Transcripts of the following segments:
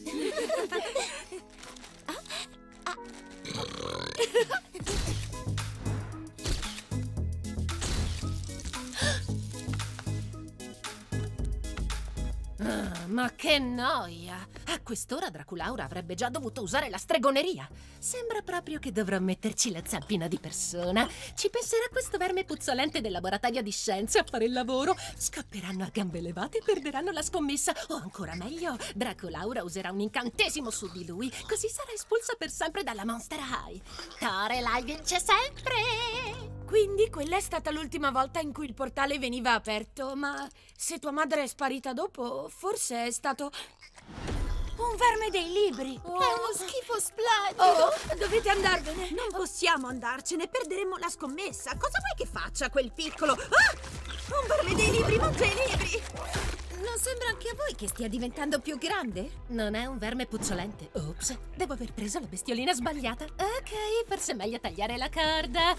Ma che noia! A quest'ora Draculaura avrebbe già dovuto usare la stregoneria. Sembra proprio che dovrò metterci la zampina di persona. Ci penserà questo verme puzzolente del laboratorio di scienze a fare il lavoro. Scapperanno a gambe levate e perderanno la scommessa. O ancora meglio, Draculaura userà un incantesimo su di lui, così sarà espulsa per sempre dalla Monster High. Lorelai vince sempre! Quindi quella è stata l'ultima volta in cui il portale veniva aperto, ma se tua madre è sparita dopo, forse è stato un verme dei libri. È uno schifo splendido. Oh, dovete andarvene. Non possiamo andarcene, perderemo la scommessa. Cosa vuoi che faccia quel piccolo? Ah! Un verme dei libri, mangia i libri. Non sembra anche a voi che stia diventando più grande? Non è un verme puzzolente. Ops, devo aver preso la bestiolina sbagliata. Ok, forse è meglio tagliare la corda.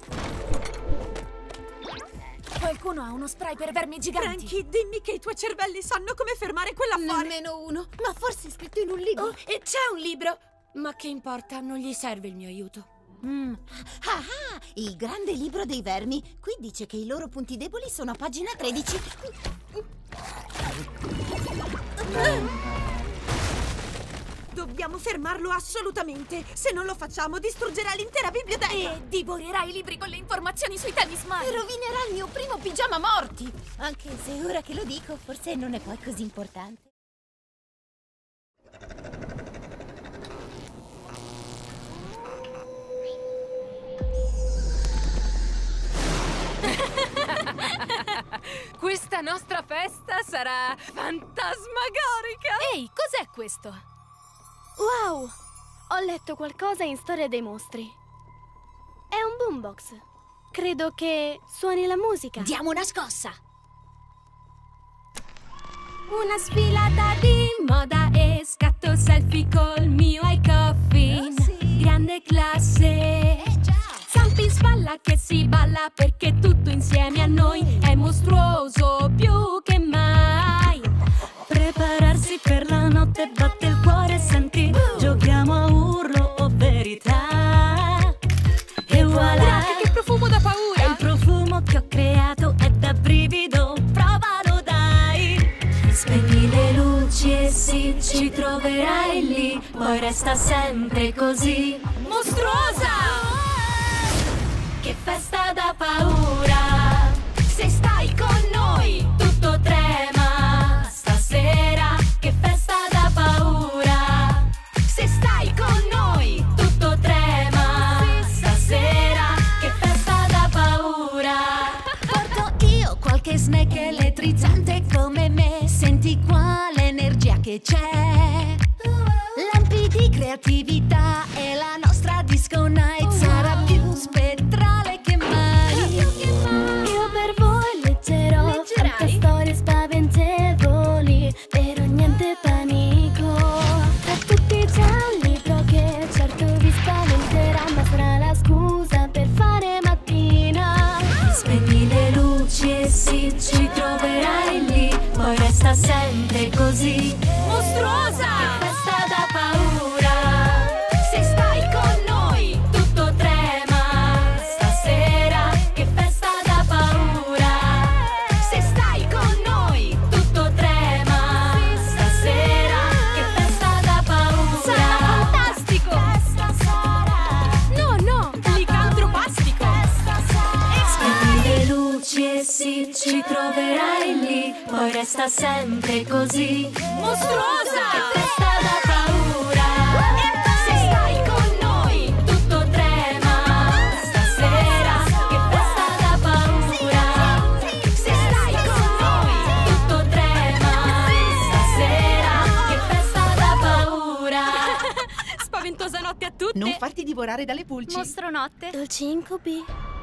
Qualcuno ha uno spray per vermi giganti. Frankie, dimmi che i tuoi cervelli sanno come fermare quell'affare. Nemmeno uno. Ma forse è scritto in un libro. Oh, e c'è un libro. Ma che importa, non gli serve il mio aiuto. Ah, il grande libro dei vermi. Qui dice che i loro punti deboli sono a pagina 13. Dobbiamo fermarlo assolutamente. Se non lo facciamo, distruggerà l'intera biblioteca. E divorerà i libri con le informazioni sui talismani. E rovinerà il mio primo pigiama morti. Anche se ora che lo dico, forse non è poi così importante. Questa nostra festa sarà fantasmagorica! Ehi, cos'è questo? Wow! Ho letto qualcosa in Storia dei mostri. È un boombox. Credo che suoni la musica. Diamo una scossa. Una sfilata di moda e scatto selfie col mio iCoffin. Sì. Grande classe. Zampi in spalla che si balla perché tutto insieme a noi è mostruoso più che mai. Prepararsi per la notte, batte il cuore, senti, giochiamo a urlo o verità. E voilà! Guardate che profumo da paura! È il profumo che ho creato, è da brivido, provalo dai! Spegni le luci e sì, ci troverai lì, poi resta sempre così mostruosa! Che festa da paura! Se stai con noi, tutto trema. Stasera, che festa da paura! Se stai con noi, tutto trema. Stasera, che festa da paura! Porto io qualche snack elettrizzante come me. Senti quale energia che c'è. Lampi di creatività e la nostra disco night sarà più spettrale che mai. Io per voi leggerò tante storie spaventevoli, però niente panico. Tra tutti c'è un libro che certo vi spaventerà, ma sarà la scusa per fare mattina. Spegni le luci e sì, ci troverai lì, poi resta sempre così mostruosa. Che festa da paura! Se stai con noi, tutto trema. Stasera, che festa da paura! Se stai con noi, tutto trema. Stasera, che festa da paura! Sarà fantastico! No, no, licantropastico! Spegni le luci e sì, ci troverai lì, poi resta sempre così mostruosa! Che festa da paura! Se stai con noi, tutto trema. Stasera, che festa da paura! Se stai con noi, tutto trema. Stasera, che festa da paura! Spaventosa notte a tutti! Non farti divorare dalle pulci. Mostronotte. Dolci incubi.